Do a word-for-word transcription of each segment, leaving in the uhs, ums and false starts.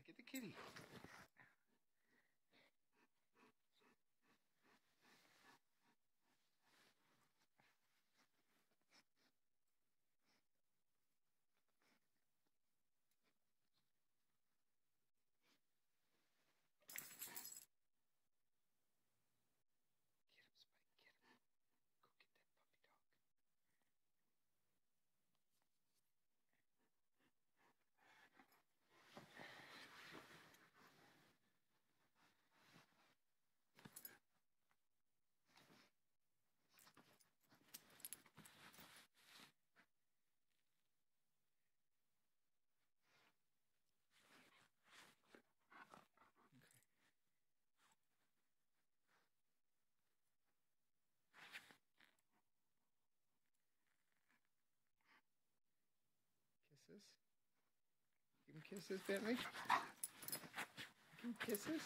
Get the kitty. Get him, Spike. Get him. Go get that puppy dog. Kisses. Give him kisses, Bentley. Give him kisses.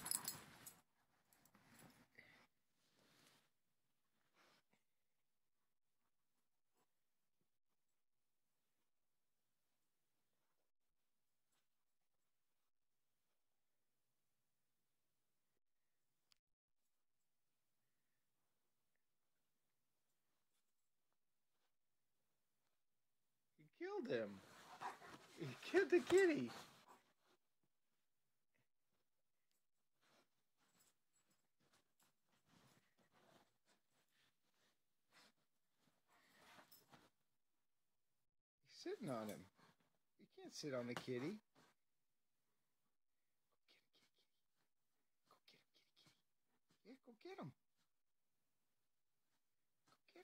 You killed him. You killed the kitty. You're sitting on him. You can't sit on the kitty. Go get him, kitty, kitty. Yeah, go get him. Go get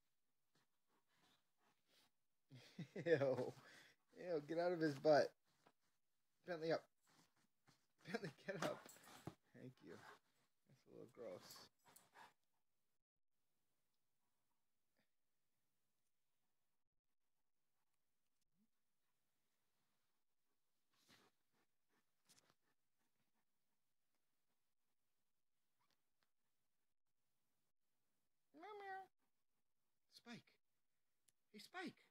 him. Ew. Ew, get out of his butt. Bentley up. Bentley, get up. Thank you. That's a little gross. Meow meow. Spike. Hey, Spike.